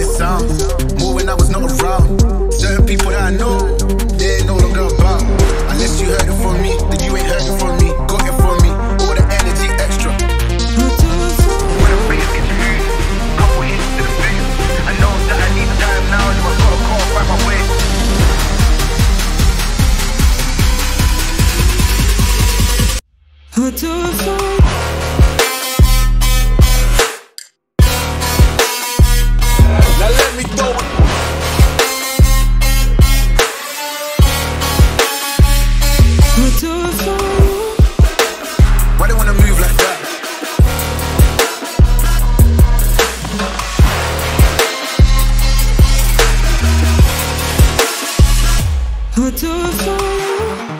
it sounds. More when I was not around. Certain people that I know, they ain't no longer about. Unless you heard it from me, then you ain't heard it from me. Got it from me, all the energy extra. When the bass gets huge, couple hits to the face. I know that I need time now, so I gotta call back my way. I'll do it for you. Now let me throw it. I'll do it for you. Why they wanna move like that? I'll do it for you.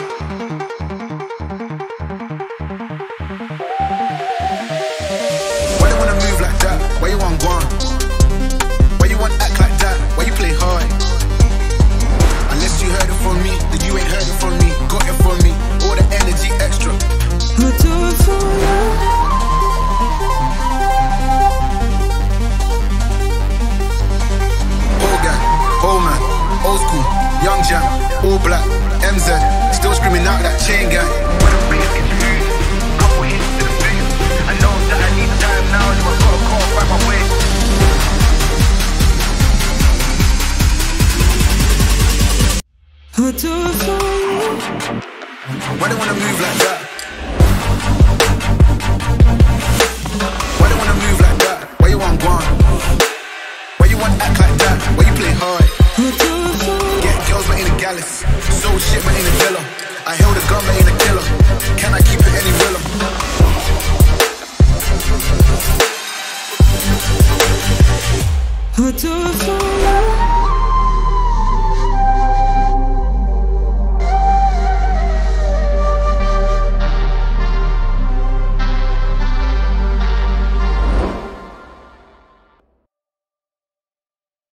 Why they wanna move like that? Why you want gone? Why you want act like that? Why you play hard? Unless you heard it from me, then you ain't heard it from me. Got it from me, all the energy extra. I'll do it for you. Whole gang, whole man, old school, young jam, all black, MZ, still screaming out that chain gang. When the bass gets huge, couple hits to the face. I know that I need time now, so I gotta call back my way. I'll do it for you. Why they wanna move like that?